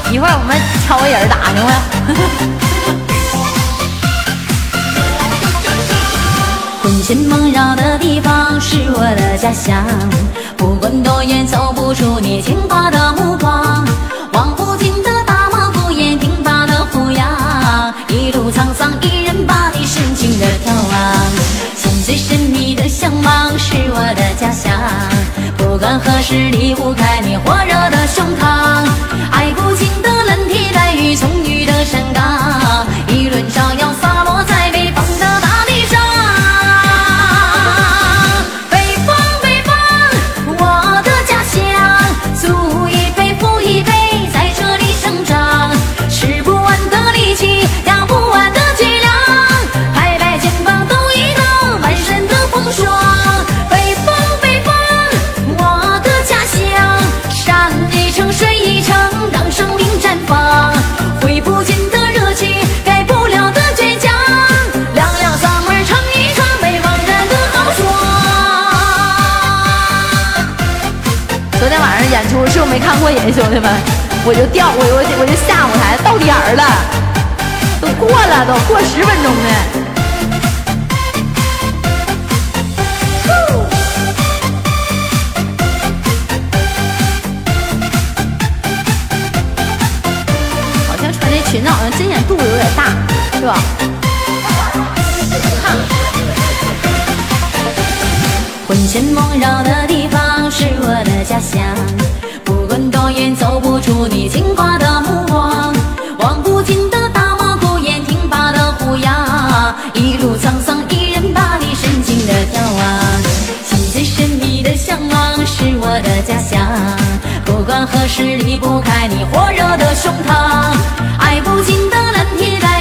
一会儿我们挑个人打行吗？魂牵梦绕的地方是我的家乡，不管多远走不出你牵挂的目光。望不尽的大漠孤烟，挺拔的胡杨，一路沧桑，一人把你深情的眺望。心最神秘的向往是我的家乡，不管何时离不开你火热的胸膛。爱不尽的蓝天带雨，葱郁的山岗，一轮照耀洒落在北方的大地上。北方，北方，我的家乡，祖一辈，父一辈，在这里生长。吃不完的力气，养不完的脊梁，拍拍肩膀抖一抖，满身的风霜。北方，北方，我的家乡，山一程，水一程，让生命绽放。挥不尽的热情，改不了的倔强，亮亮嗓门唱一唱北方人的豪爽。昨天晚上演出是我没看过瘾，兄弟们，我就下舞台到点儿了，都过10分钟呢。好像穿这裙子好像真显肚子有点大，是吧？魂牵梦绕的地方是我的家乡，不管多远走不出你牵挂的目光。望不尽的大漠孤烟，挺拔的胡杨，一路沧桑，一人把你深情的眺望。心最神秘的向往是我的家乡，不管何时离不开你火热的胸膛。爱不尽的蓝天带